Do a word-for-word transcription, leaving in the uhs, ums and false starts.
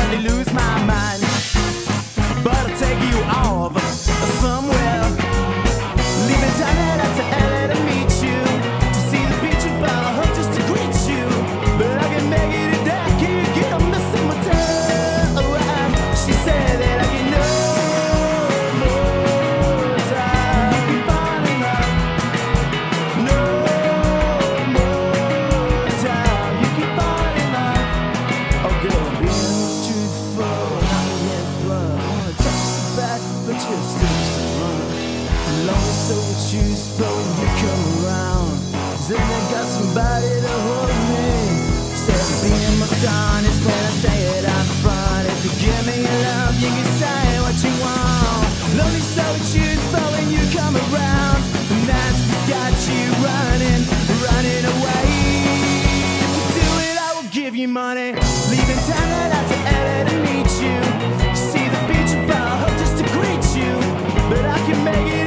slightly lose my mind, but I'll take you off somewhere. Leaving town, head out to L A to meet you, to see the beach about a hook just to greet you. But I can make it today, I can't get a missing my time. She said that I get no more time. You can fall in love, no more time. You can fall in love. Oh girl, being truthful, I don't get blunt. I wanna touch you so bad, but you're still just a run. I'm lonely, so it's useful when you come around. Then I got somebody to hold me. Said being my start is when I say it up front. If you give me your love, you can say what you want. Lonely, so it's useful when you come around. And that's what's got you running, running away. If you do it, I will give you money. Leaving town, head out to L A to meet you, see the beach about hope just to greet you. But I can make it